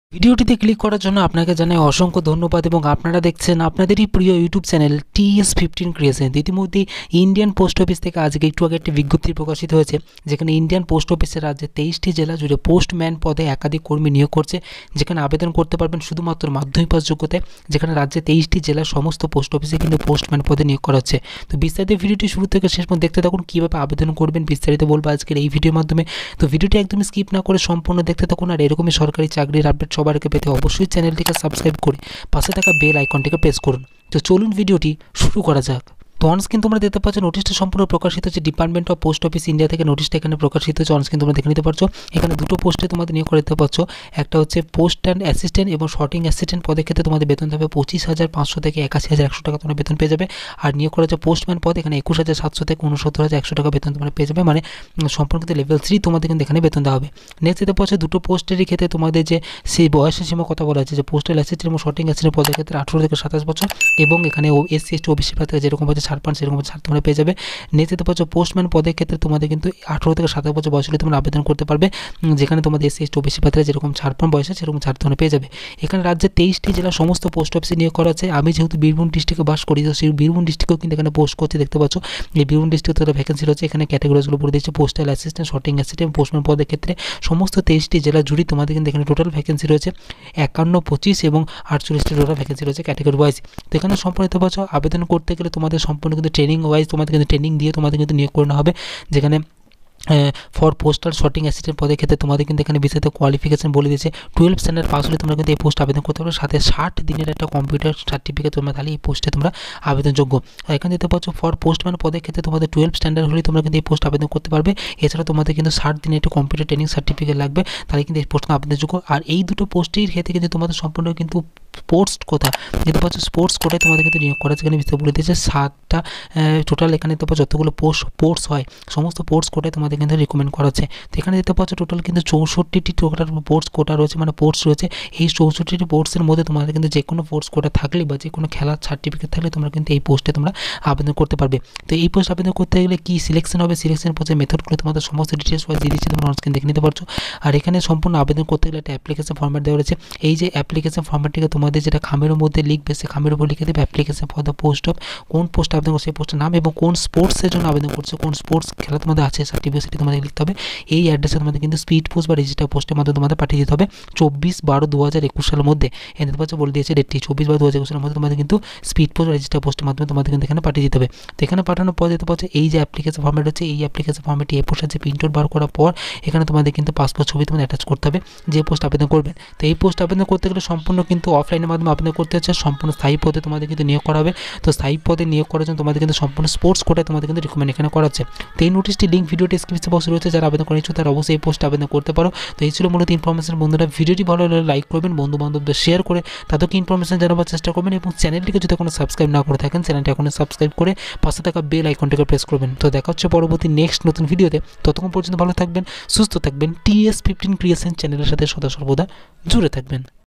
ভিডিওটিতে ক্লিক করার জন্য আপনাকে জানাই অসংখ্য ধন্যবাদ এবং আপনারা দেখছেন আপনাদেরই প্রিয় ইউটিউব চ্যানেল TS15 ক্রিয়েশন। ইতিমধ্যে ইন্ডিয়ান পোস্ট অফিস থেকে আজকে একটু আগে একটি বিজ্ঞপ্তি প্রকাশিত হয়েছে, যেখানে ইন্ডিয়ান পোস্ট অফিসের রাজ্যে 23টি জেলা জুড়ে পোস্টম্যান পদে একাধিক কর্মী নিয়োগ করছে, যেখানে আবেদন করতে পারবেন শুধুমাত্র মাধ্যমিক পাস যোগ্যতায়। যেখানে রাজ্যে 23টি জেলার সমস্ত পোস্ট অফিসে কিন্তু পোস্টম্যান পদে নিয়োগ করা হচ্ছে। তো বিস্তারিত ভিডিওটি শুরু থেকে শেষ পর্যন্ত দেখতে থাকুন, কীভাবে আবেদন করবেন বিস্তারিত বলবো আজকের এই ভিডিওর মাধ্যমে। তো ভিডিওটি একদমই স্কিপ না করে সম্পূর্ণ দেখতে থাকুন, আর এরকমই সরকারি চাকরির আপডেট সবার আগে পেতে অবশ্যই চ্যানেলটিকে সাবস্ক্রাইব করে পাশে থাকা বেল আইকনটিকে প্রেস করুন। তো চলুন ভিডিওটি শুরু করা যাক। তো অনস কিন্তু তোমরা দেখতে পাচ্ছ নোটিশটা সম্পূর্ণ প্রকাশিত হচ্ছে department of post office India থেকে। নোটিশটা এখানে প্রকাশিত হচ্ছে, অনস কিন্তু তোমরা দেখে নিতে পারছো। এখানে দুটো পোস্টে তোমাদের নিয়োগ করে দিতে পারছো, একটা হচ্ছে পোস্ট অ্যান্ড অ্যাসিস্ট্যান্ট এবং শর্টিং অ্যাসিস্ট্যান্ট পদের ক্ষেত্রে তোমাদের বেতন হবে 25,500 থেকে 81,100 টাকা তোমরা বেতন পেয়ে যাবে। আর নিয়োগ করা হচ্ছে পোস্টম্যান পদ, এখানে 21,700 থেকে 69,100 টাকা বেতন তোমরা পেয়ে যাবে, মানে সম্পূর্ণ কিন্তু লেভেল 3 তোমাদের কিন্তু এখানে বেতন দেওয়া হবে। নেক্সট দেখতে পাচ্ছ দুটো পোস্টেরই ক্ষেত্রে তোমাদের যে সেই বয়সের সীমা কথা বলা হচ্ছে, যে পোস্টাল অ্যাসিস্ট্যান্ট এবং শর্টিং অ্যাসিস্ট্যান্ট পদের ক্ষেত্রে 18 থেকে 27 বছর, এবং এখানে SC ST OBC প্রার্থীরা যেরকম হচ্ছে ছাড় পান সেরকম ছাড় তোমরা পেয়ে যাবে। নেক্সট দেখতে পাচ্ছ পোস্টম্যান পদের ক্ষেত্রে তোমাদের কিন্তু 18 থেকে 27 বছর বয়স হলে তোমরা আবেদন করতে পারবে, যেখানে তোমাদের SC ST OBC প্রার্থীরা যেরকম ছাড় পান বয়সে সেরকম ছাড় তোমরা পেয়ে যাবে। এখানে রাজ্যে 23টি জেলা সমস্ত পোস্ট অফিসে নিয়োগ করা আছে। আমি যেহেতু বীরভূম ডিস্ট্রিক্টে বাস করি, তো সেই বীরভূম ডিস্ট্রিক্টেও কিন্তু এখানে পোস্ট করতে দেখতে পাচ্ছ। এই বীরভূম ডিস্ট্রিক্টে একটা ভ্যাকেন্সি রয়েছে, এখানে ক্যাটাগরিজগুলো বলে দিচ্ছে postal assistant, sorting assistant, postman পদের ক্ষেত্রে সমস্ত 23টি জেলা জুড়ে তোমাদের কিন্তু এখানে টোটাল ভ্যাকেন্সি রয়েছে 51, 25 এবং 48টি টোটাল ভ্যাকেন্সি রয়েছে ক্যাটাগরি ওয়াইজ। তো এখানে সম্পূর্ণ দেখতে পাচ্ছ আবেদন করতে গেলে তোমাদের সম্পূর্ণ কিন্তু ট্রেনিং ওয়াইজ তোমাদের কিন্তু ট্রেনিং দিয়ে তোমাদের কিন্তু নিয়োগ করানো হবে। যেখানে ফর পোস্টাল শর্টিং অ্যাসিস্ট্যান্ট পদের ক্ষেত্রে তোমাদের কিন্তু এখানে বিশেষ কোয়ালিফিকেশন বলে দিয়েছে 12 স্ট্যান্ডার্ড পাস হলে তোমরা কিন্তু এই পোস্ট আবেদন করতে পারো, সাথে 60 দিনের একটা কম্পিউটার সার্টিফিকেট তোমরা তাহলে এই পোস্টে তোমরা আবেদনযোগ্য। আর এখানে দেখতে পাচ্ছ ফর পোস্টম্যান পদের ক্ষেত্রে তোমাদের 12 স্ট্যান্ডার্ড হলে তোমরা কিন্তু এই পোস্ট আবেদন করতে পারবে। এছাড়া তোমাদের কিন্তু 60 দিনের একটা কম্পিউটার ট্রেনিং সার্টিফিকেট লাগবে, তাহলে কিন্তু এই পোস্ট আবেদনযোগ্য। আর এই দুটো পোস্টের ক্ষেত্রে কিন্তু তোমাদের সম্পূর্ণ কিন্তু স্পোর্টস কোটা দেখতে পাচ্ছ, স্পোর্টস কোটায় তোমাদের কিন্তু নিয়োগ করা আছে। এখানে বিস্তারিত বলে দিয়েছে 7টা টোটাল এখানে দেখতে পাচ্ছ যতগুলো স্পোর্টস হয় সমস্ত স্পোর্টস কোটায় তোমাদের কিন্তু রিকমেন্ড করা আছে। তো এখানে দেখতে পাচ্ছ টোটাল কিন্তু 64টি টোটাল স্পোর্টস কোটা রয়েছে, মানে স্পোর্টস রয়েছে। এই 64টি স্পোর্টসের মধ্যে তোমাদের কিন্তু যে কোনো স্পোর্টস কোটা থাকলে বা যে কোনো খেলার সার্টিফিকেট থাকলে তোমরা কিন্তু এই পোস্টে তোমরা আবেদন করতে পারবে। তো এই পোস্ট আবেদন করতে গেলে কি সিলেকশন হবে, সিলেকশন প্রসেস মেথডগুলো তোমাদের সমস্ত ডিটেলস ওয়াইজ দিয়ে দিচ্ছে, তোমরা অনস্ক্রিন দেখে নিতে পারছো। আর এখানে সম্পূর্ণ আবেদন করতে গেলে একটা অ্যাপ্লিকেশন ফর্ম্যাট দেওয়া রয়েছে। এই যে অ্যাপ্লিকেশন ফর্ম্যাটটিকে তোমাদের যেটা খামের মধ্যে লিখবে, সে খামের উপর লিখে দেবে application for the post of, কোন পোস্ট আবেদন করছে সেই পোস্টের নাম এবং কোন স্পোর্টসের জন্য আবেদন করছে, কোন স্পোর্টস খেলা তোমাদের আছে সার্টিফিকেট সেটি তোমাদের লিখতে হবে। এই অ্যাড্রেসে তোমাদের কিন্তু স্পিড পোস্ট বা রেজিস্টার পোস্টের মাধ্যমে তোমাদের পাঠিয়ে দিতে হবে 24/12/2021 সালের মধ্যে। এখানে পাচ্ছ বলে দিয়েছে ডেটটি 24/12/2021 সালের মধ্যে তোমাদের কিন্তু স্পিড পোস্ট বা রেজিস্টার পোস্টের মাধ্যমে তোমাদের কিন্তু এখানে পাঠিয়ে দিতে হবে। তো এখানে পাঠানোর পর যেতে পারছো এই যে অ্যাপ্লিকেশন ফর্ম্যাট হচ্ছে, এই অ্যাপ্লিকেশন ফর্ম্যাটটি এ পোস্টের যে প্রিন্ট আউট বার করার পর এখানে তোমাদের কিন্তু পাসপোর্ট ছবি তোমাদের অ্যাটাচ করতে হবে যে পোস্ট আবেদন করবেন। তো এই পোস্ট আবেদন করতে গেলে সম্পূর্ণ কিন্তু অফলাইনের মাধ্যমে আবেদন করতে হচ্ছে, সম্পূর্ণ স্থায়ী পদে তোমাদের কিন্তু নিয়োগ করা হবে। তো স্থায়ী পদে নিয়োগ করার জন্য তোমাদের কিন্তু সম্পূর্ণ স্পোর্টস কোটায় তোমাদের কিন্তু রিকমেন্ড এখানে করা হচ্ছে। তো এই নোটিশটি লিঙ্ক ভিডিও ডেসক্রিপশন বক্সে রয়েছে, যারা আবেদন করেছো তারা অবশ্যই এই পোস্ট আবেদন করতে পারো। তো এই ছিল মূলত ইনফরমেশন। বন্ধুরা ভিডিওটি ভালো লাগলে লাইক করবেন, বন্ধু বান্ধবদের শেয়ার করে তাদেরকে ইনফরমেশন জানাবার চেষ্টা করবেন, এবং চ্যানেলটিকে যদি এখনো সাবস্ক্রাইব না করে থাকেন চ্যানেলটি এখনো সাবস্ক্রাইব করে পাশে থাকা বেল আইকনটিকে প্রেস করবেন। তো দেখা হচ্ছে পরবর্তী নেক্সট নতুন ভিডিওতে, ততক্ষণ পর্যন্ত ভালো থাকবেন, সুস্থ থাকবেন, TS15 ক্রিয়েশন চ্যানেলের সাথে সদা সর্বদা জুড়ে থাকবেন।